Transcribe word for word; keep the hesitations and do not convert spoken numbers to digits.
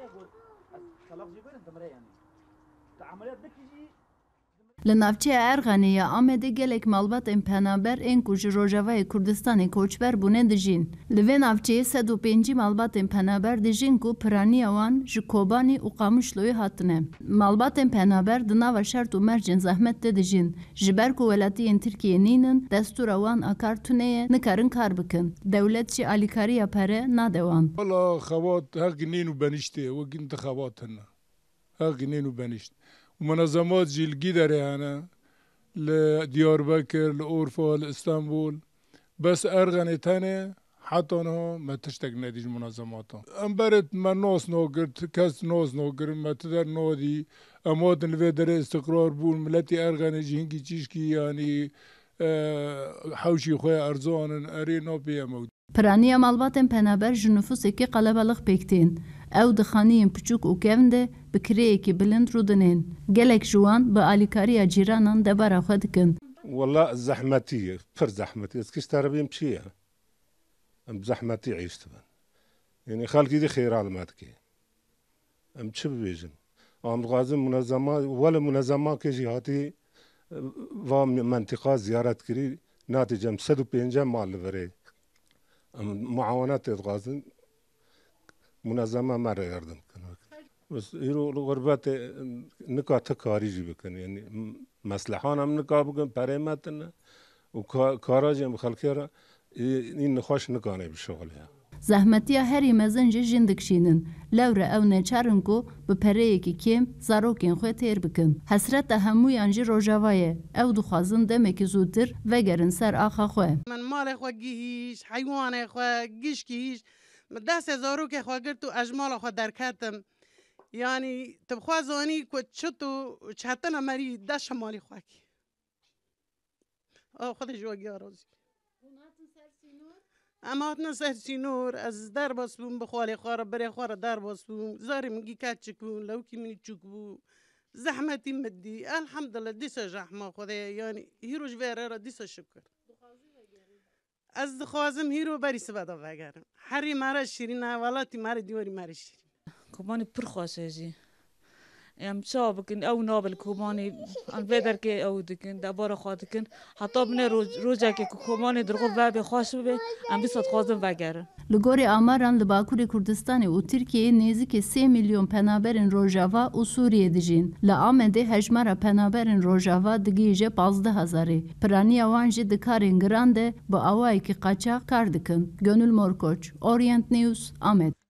لنافچه ارغانیه آمده گلک مالبات امپنابر این کج روجاوای کردستان کوچبر بونه دجین. لوی نافچه صد و پنجی مالبات امپنابر دجین کو پرانی آوان جکوبانی و قاموشلوی هاتنه. مالبات امپنابر دناو شرط و مرجن زحمت دجین. جبر کو ولاتی این ترکیه نینن دستور آوان آکارتونه نکارن کار بکن. دولت چی آلیکاری پره نادوان. والله خوات حق نینو بنشته وقت انتخاباتنا. حق نینو بنشت. ومنظمات جلقي داريانا لدياربكر لأورفا لإسطنبول بس أرغني تاني حتى أنه ما تشتاق ناديج منظماتهم أمبرت ما نوس نوغر كاس نوس نوغر ما تدر نودي أمواتن الفيدر استقرار بول ملتي أرغني جهنكي تشيشكي يعني أه حوشي خويا أرزوان أري نو بيامود پرانی مالبات امپنابر جنفوس اکی قلبالق پیکتین. او دخانیم پچوک و کونده بکره اکی بلند رو دنین. گلک جوان با آلیکاری جیرانان دبارا خود کن. والله زحمتي فر زحمتي اسكش تربيم شيء ام زحمتي عيشت بن يعني خالقي دي خير علماتك ام شو بيجن ام غازم منظمات ولا منظمات كجهاتي و منطقه زيارات كري ناتج ام صد و پنجاه مال بري معاونات غازن منظمه مرة يردم كنا بس يرو الغربات نكات كاريجي بكن يعني مصلحان هم نكاب بكن بريمتنا وكاراجي مخالكيرا این نخواش نکانه بشغله. زحمتیا هری مزنج جندکشینن. لوره او نچارن کو به پره کی کم زاروکین خو تیر بکن. حسرت هموی انجی روجاوایه. او دخوازن دمک زودتر وگرن سر آخا خو. من مال خو گیش، حیوان خو گیش گیش. دست زاروک خو گرت و اجمال خو درکتم. یعنی تبخوازانی کو چتو چهتن مری دست مالی خو کی. آه خودش جوگی آرزی. اما اتنا سر سینور از در باس بوم بخوالی خوار بری خوار در باس بوم زاری مگی کات چکون لو کی منی چک بو زحمتی مدی الحمدلله دیسا جحما خدا یعنی هیروش ویره را دیسا شکر از خوازم هیرو بری سبدا وگرم هری مرا شیرین اولاتی مرا دیوری مرا شیرین کمانی پر خواسته ام شاب کن او نابل کومانی ان بدر که او دکن دبار خواهد کن حتی بنه روز روزه که کومانی درگو بابی خواهش ببه ام بیست خوازم وگره لگوری آماران لباکوری کردستانی و ترکیه نزدیک سه میلیون پناهبرین روجاوا و سوریه دجین. لآمده هجمارا پناهبرین روجاوا دگیجه پانزده هزاری. پرانی آوانجی دکارین گرانده با آوایی که قاچاق کار دکن. گönül مورکوچ. اورینت نیوز آمد.